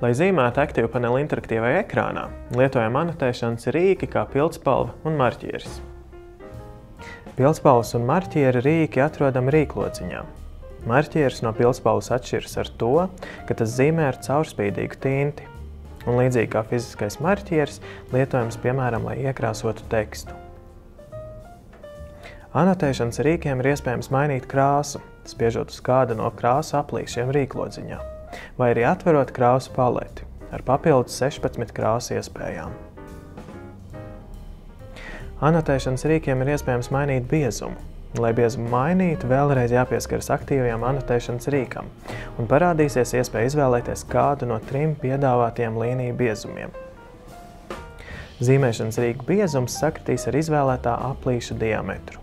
Lai zīmētu aktīvu paneli interaktīvajā ekrānā, lietojam anotēšanas rīki kā pildspalva un marķieris. Pildspalvas un marķiera rīki atrodam rīklociņā. Marķieris no pildspalvas atšķiras ar to, ka tas zīmē ar caurspīdīgu tinti, un līdzīgi kā fiziskais marķieris, lietojams piemēram, lai iekrāsotu tekstu. Anotēšanas rīkiem ir iespējams mainīt krāsu, spiežot uz kāda no krāsu aplīšiem rīklociņā, vai arī atverot krāsu paleti ar papildus 16 krāsu iespējām. Anotēšanas rīkiem ir iespējams mainīt biezumu. Lai biezumu mainītu, vēlreiz jāpieskaras aktīvajam anotēšanas rīkam un parādīsies iespēja izvēlēties kādu no 3 piedāvātiem līniju biezumiem. Zīmēšanas rīku biezums sakritīs ar izvēlētā aplīša diametru.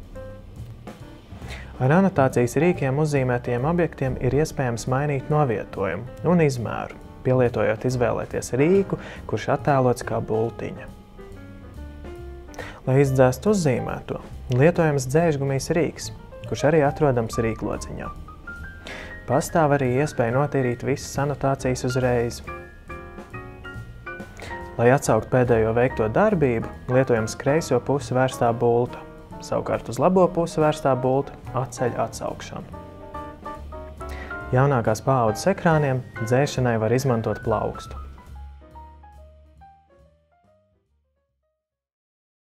Ar anotācijas rīkiem uzzīmētajiem objektiem ir iespējams mainīt novietojumu un izmēru, pielietojot izvēlēties rīku, kurš attēlots kā bultiņa. Lai izdzēstu uzzīmēto, lietojams dzēžgumijas rīks, kurš arī atrodams rīklociņā. Pastāv arī iespēja notīrīt visas anotācijas uzreiz. Lai atsaukt pēdējo veikto darbību, lietojams kreiso pusi vērstā bulta, savukārt uz labo pusi vērstā bulta atceļ atsaukšanu. Jaunākās paaudzes ekrāniem dzēšanai var izmantot plaukstu.